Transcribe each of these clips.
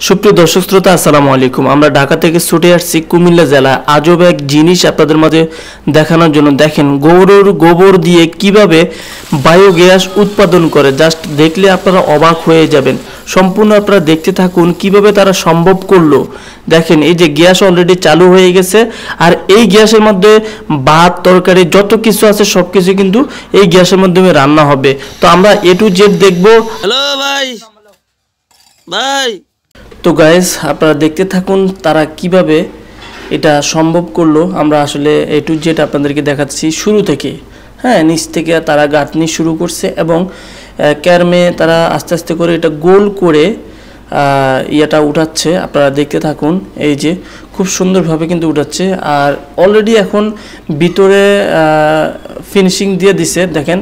সুপ্রিয় দর্শক শ্রোতা আসসালামু আলাইকুম। আমরা ঢাকা থেকে ছুটে আসছি কুমিল্লা জেলা আজব এক জিনিস আপনাদের মাঝে দেখানোর জন্য। দেখেন গরুর গোবর দিয়ে কিভাবে বায়োগ্যাস উৎপাদন করে, জাস্ট দেখলে আপনারা অবাক হয়ে যাবেন। সম্পূর্ণ আপনারা দেখতে থাকুন কিভাবে তারা সম্ভব করলো। দেখেন এই যে গ্যাস অলরেডি চালু হয়ে গেছে, আর এই গ্যাসের মধ্যে ভাত তরকারি যত কিছু আছে সব কিছু কিন্তু এই গ্যাসের মাধ্যমে রান্না হবে। তো আমরা A to Z দেখবো। হ্যালো ভাই ভাই তো গাইস আপনারা দেখতে থাকুন তারা কিভাবে এটা সম্ভব করলো। আমরা আসলে A to Z আপনাদেরকে দেখাচ্ছি শুরু থেকে। হ্যাঁ, নিচ থেকে তারা গাঁথনি শুরু করছে এবং ক্যারমে তারা আস্তে আস্তে করে এটা গোল করে ইয়েটা উঠাচ্ছে। আপনারা দেখতে থাকুন, এই যে খুব সুন্দরভাবে কিন্তু উঠাচ্ছে। আর অলরেডি এখন ভিতরে ফিনিশিং দিয়ে দিছে। দেখেন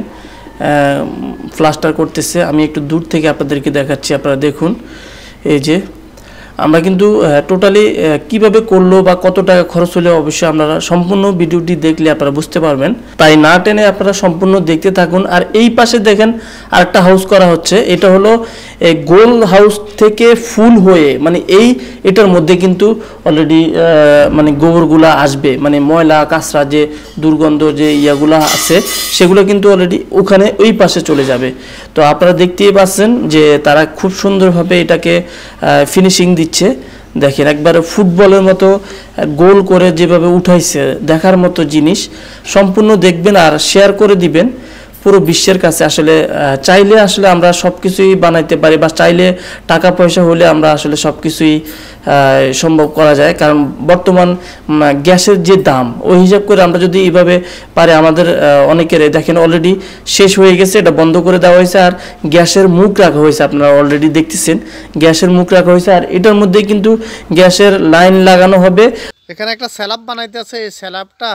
প্লাস্টার করতেছে। আমি একটু দূর থেকে আপনাদেরকে দেখাচ্ছি, আপনারা দেখুন। এই যে আমরা কিন্তু টোটালি কিভাবে করলো বা কত টাকা খরচ হলে অবশ্যই আপনারা সম্পূর্ণ ভিডিওটি দেখলে আপনারা বুঝতে পারবেন। তাই না টেনে আপনারা সম্পূর্ণ দেখতে থাকুন। আর এই পাশে দেখেন আরেকটা হাউস করা হচ্ছে। এটা হলো গোল হাউস থেকে ফুল হয়ে মানে এটার মধ্যে কিন্তু অলরেডি মানে গোবরগুলা আসবে, মানে ময়লা কাঁচরা যে দুর্গন্ধ যে ইয়াগুলা আছে সেগুলো কিন্তু অলরেডি ওখানে ওই পাশে চলে যাবে। তো আপনারা দেখতেই পাচ্ছেন যে তারা খুব সুন্দরভাবে এটাকে ফিনিশিং দিচ্ছে। দেখেন একবারে ফুটবলের মতো গোল করে যেভাবে উঠাইছে, দেখার মতো জিনিস। সম্পূর্ণ দেখবেন আর শেয়ার করে দিবেন পুরো বিশ্বের কাছে। আসলে চাইলে আসলে আমরা সব কিছুই বানাইতে পারি, বা চাইলে টাকা পয়সা হলে আমরা আসলে সব কিছুই সম্ভব করা যায়। কারণ বর্তমান গ্যাসের যে দাম ওই হিসাব করে আমরা যদি এইভাবে পারে, আমাদের অনেকের দেখেন অলরেডি শেষ হয়ে গেছে, এটা বন্ধ করে দেওয়া হয়েছে। আর গ্যাসের মুখ রাখা হয়েছে, আপনারা অলরেডি দেখতেছেন গ্যাসের মুখ রাখা হয়েছে। আর এটার মধ্যে কিন্তু গ্যাসের লাইন লাগানো হবে। এখানে একটা স্ল্যাব বানাইতে আছে। এই স্ল্যাবটা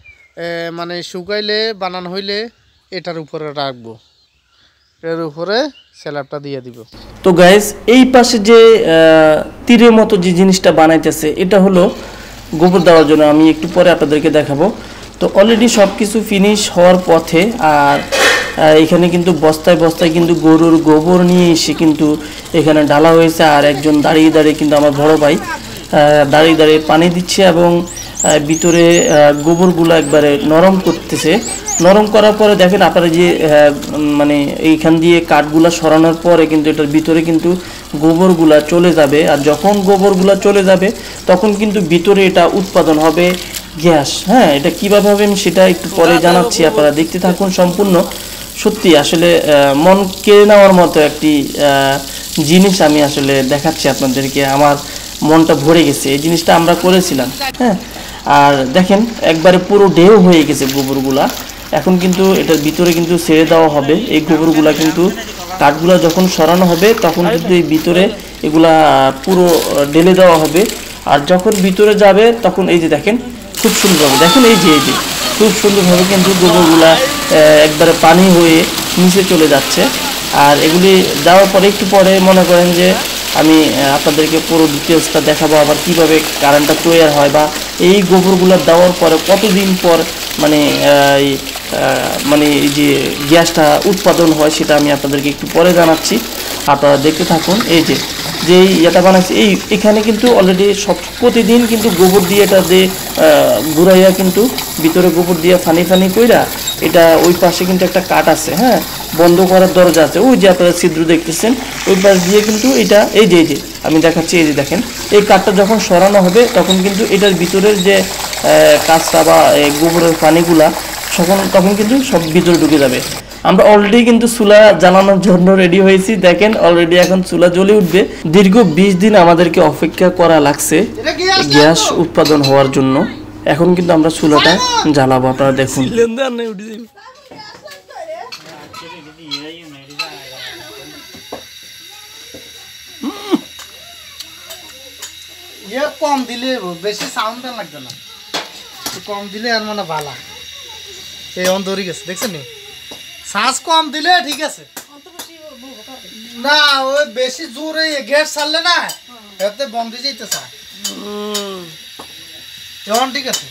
মানে শুকাইলে বানানো হইলে এটার উপরে রাখবো, এর উপরে স্ল্যাবটা দিয়ে দিব। তো গাইস এই পাশে যে তীরের মতো যে জিনিসটা বানাইতেছে এটা হলো গোবর দেওয়ার জন্য। আমি একটু পরে আপনাদেরকে দেখাবো। তো অলরেডি সব কিছু ফিনিশ হওয়ার পথে। আর এখানে কিন্তু বস্তায় বস্তায় কিন্তু গরুর গোবর নিয়ে এসে কিন্তু এখানে ঢালা হয়েছে। আর একজন দাঁড়িয়ে দাঁড়িয়ে কিন্তু আমার বড় ভাই দাঁড়িয়ে দাঁড়িয়ে পানি দিচ্ছে এবং ভিতরে গোবরগুলো একবারে নরম করতেছে। নরম করার পরে দেখেন আপনারা যে মানে এইখান দিয়ে কাঠগুলা সরানোর পরে কিন্তু এটার ভিতরে কিন্তু গোবরগুলা চলে যাবে। আর যখন গোবরগুলা চলে যাবে তখন কিন্তু ভিতরে এটা উৎপাদন হবে গ্যাস। হ্যাঁ, এটা কীভাবে হবে আমি সেটা একটু পরে জানাচ্ছি, আপনারা দেখতে থাকুন সম্পূর্ণ। সত্যি আসলে মন কেড়ে নেওয়ার মতো একটি জিনিস আমি আসলে দেখাচ্ছি আপনাদেরকে। আমার মনটা ভরে গেছে, এই জিনিসটা আমরা করেছিলাম। হ্যাঁ, আর দেখেন একবারে পুরো ঢেউ হয়ে গেছে গোবরগুলা। এখন কিন্তু এটার ভিতরে কিন্তু ছেড়ে দেওয়া হবে এই গোবরগুলা। কিন্তু কাঠগুলা যখন সরানো হবে তখন কিন্তু এই ভিতরে এগুলা পুরো ঢেলে দেওয়া হবে। আর যখন ভিতরে যাবে তখন এই যে দেখেন খুব সুন্দরভাবে দেখেন এই যে খুব সুন্দরভাবে কিন্তু গোবরগুলা একবারে পানি হয়ে নিচে চলে যাচ্ছে। আর এগুলি যাওয়ার পরে একটু পরে মনে করেন যে আমি আপনাদেরকে পুরো ডিটেলসটা দেখাবো, আবার কিভাবে কারেন্টটা তৈরি হয়, বা এই গোবরগুলো দেওয়ার পরে কতদিন পর মানে মানে এই যে গ্যাসটা উৎপাদন হয় সেটা আমি আপনাদেরকে একটু পরে জানাচ্ছি। আপনারা দেখতে থাকুন। এই যে ইয়েটা বানাচ্ছি এখানে কিন্তু অলরেডি প্রতিদিন কিন্তু গোবর দিয়ে এটা দিয়ে ঘুরাইয়া কিন্তু ভিতরে গোবর দিয়ে ফানি কইরা এটা ওই পাশে কিন্তু একটা কাঠ আছে। হ্যাঁ, বন্ধ করার দরজা আছে, ওই যে আপনারা ছিদ্র দেখতেছেন ওই পাশ দিয়ে কিন্তু এটা এই যে আমি দেখাচ্ছি। এই যে দেখেন এই কাঠটা যখন সরানো হবে তখন কিন্তু এটার ভিতরের যে কাঁচটা বা গোবরের পানিগুলা তখন কিন্তু সব ভিতরে ঢুকে যাবে। আমরা অলরেডি কিন্তু চুলা জ্বালানোর জন্য রেডি হয়েছি। দেখেন অলরেডি এখন চুলা জ্বলে উঠবে। দীর্ঘ 20 দিন আমাদেরকে অপেক্ষা করা লাগছে গ্যাস উৎপাদন হওয়ার জন্য। এখন কিন্তু আমরা চুলাটা জ্বালাবো, আপনারা দেখুন। কম দিলে বেশি সাউন্ড লাগবে না, কম দিলে আর মানে ভালো। এই অন্ধরি গেছে দেখছেন, শ্বাস কম দিলে ঠিক আছে না, ওই বেশি জোরে গ্যাস ছাড়লে না এতে বন্ধ যেতে চায়। এখন ঠিক আছে,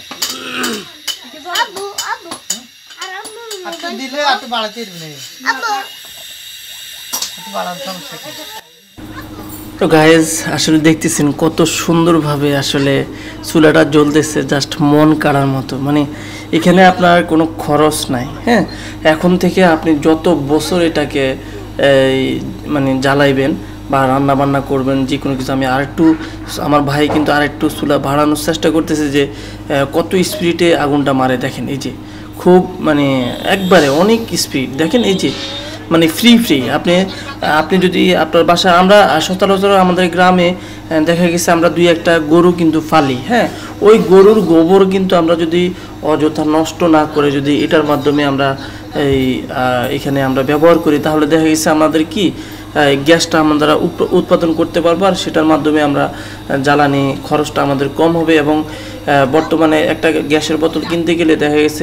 দিলে একটু বাড়াতে বাড়াতে সমস্যা। তো গাইজ আসলে দেখতেছেন কত সুন্দরভাবে আসলে চুলাটা জ্বলতেছে, জাস্ট মন কাড়ার মতো। মানে এখানে আপনার কোনো খরচ নাই। হ্যাঁ, এখন থেকে আপনি যত বছর এটাকে মানে জ্বালাইবেন বা রান্না বান্না করবেন যে কোনো কিছু। আমি আরেকটু আমার ভাই কিন্তু আরেকটু চুলা বাড়ানোর চেষ্টা করতেছে যে কত স্পিডে আগুনটা মারে। দেখেন এই যে খুব মানে একবারে অনেক স্পিড। দেখেন এই যে মানে ফ্রি আপনি যদি আপনার বাসা, আমরা সচরাচর আমাদের গ্রামে দেখা গেছে আমরা 2-1টা গরু কিন্তু ফালি। হ্যাঁ, ওই গরুর গোবর কিন্তু আমরা যদি অযথা নষ্ট না করে যদি এটার মাধ্যমে আমরা এখানে আমরা ব্যবহার করি, তাহলে দেখা গেছে আমাদের কি গ্যাসটা আমরা উৎপাদন করতে পারবো, আর সেটার মাধ্যমে আমরা জ্বালানি খরচটা আমাদের কম হবে। এবং বর্তমানে একটা গ্যাসের বোতল কিনতে গেলে দেখা গেছে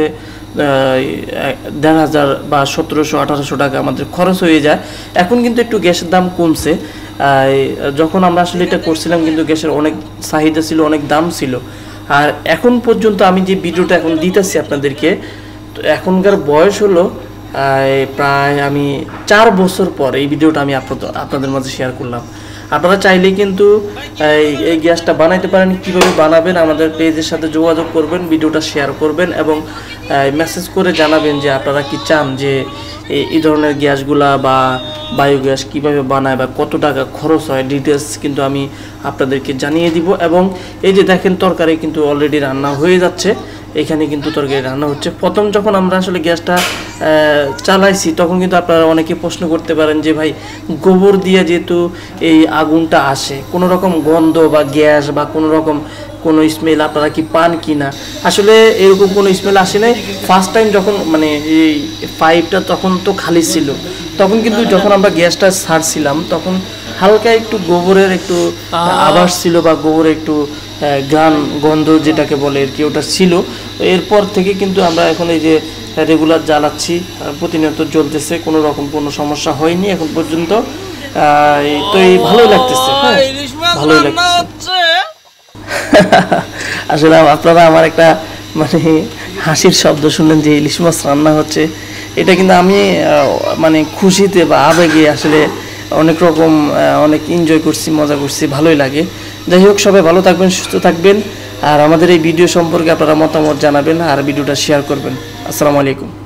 1,500 বা 1700-1800 টাকা আমাদের খরচ হয়ে যায়। এখন কিন্তু একটু গ্যাসের দাম কমছে। যখন আমরা আসলে এটা করছিলাম কিন্তু গ্যাসের অনেক চাহিদা ছিল, অনেক দাম ছিল। আর এখন পর্যন্ত আমি যে ভিডিওটা এখন দিতেছি আপনাদেরকে, তো এখনকার বয়স হলো প্রায় আমি 4 বছর পর এই ভিডিওটা আমি আপনাদের মাঝে শেয়ার করলাম। আপনারা চাইলে কিন্তু এই গ্যাসটা বানাইতে পারেন। কিভাবে বানাবেন আমাদের পেজের সাথে যোগাযোগ করবেন, ভিডিওটা শেয়ার করবেন এবং মেসেজ করে জানাবেন যে আপনারা কি চান যে এই ধরনের গ্যাসগুলা বা বায়োগ্যাস কিভাবে বানায় বা কত টাকা খরচ হয়, ডিটেলস কিন্তু আমি আপনাদেরকে জানিয়ে দিব। এবং এই যে দেখেন তরকারি কিন্তু অলরেডি রান্না হয়ে যাচ্ছে। এখানে কিন্তু তরকারি রান্না হচ্ছে। প্রথম যখন আমরা আসলে গ্যাসটা চালাইছি তখন কিন্তু আপনারা অনেকে প্রশ্ন করতে পারেন যে ভাই গোবর দিয়ে যেহেতু এই আগুনটা আসে, কোনো রকম গন্ধ বা গ্যাস বা কোনো রকম কোনো স্মেল আপনারা কি পান কি না? আসলে এরকম কোনো স্মেল আসে নাই। ফার্স্ট টাইম যখন মানে এই পাইপটা তখন তো খালি ছিল, তখন কিন্তু যখন আমরা গ্যাসটা ছাড়ছিলাম তখন হালকা একটু গোবরের একটু আভাস ছিল বা গোবরের একটু গান গন্ধ যেটাকে বলে আর কি, ওটা ছিল। এরপর থেকে কিন্তু আমরা এখন এই যে রেগুলার জ্বালাচ্ছি, প্রতিনিয়ত জ্বলতেছে, কোনো রকম কোনো সমস্যা হয়নি এখন পর্যন্ত। তো এই ভালোই লাগতেছে, হ্যাঁ ভালোই লাগতেছে। আসলে আপনারা আমার একটা মানে হাসির শব্দ শুনলেন যে ইলিশ মাছ রান্না হচ্ছে, এটা কিন্তু আমি মানে খুশিতে বা আবেগে আসলে অনেক রকম অনেক এনজয় করছি, মজা করছি, ভালোই লাগে। যাই হোক, সবাই ভালো থাকবেন, সুস্থ থাকবেন, আর আমাদের এই ভিডিও সম্পর্কে আপনারা মতামত জানাবেন আর ভিডিওটা শেয়ার করবেন। আসসালামু আলাইকুম।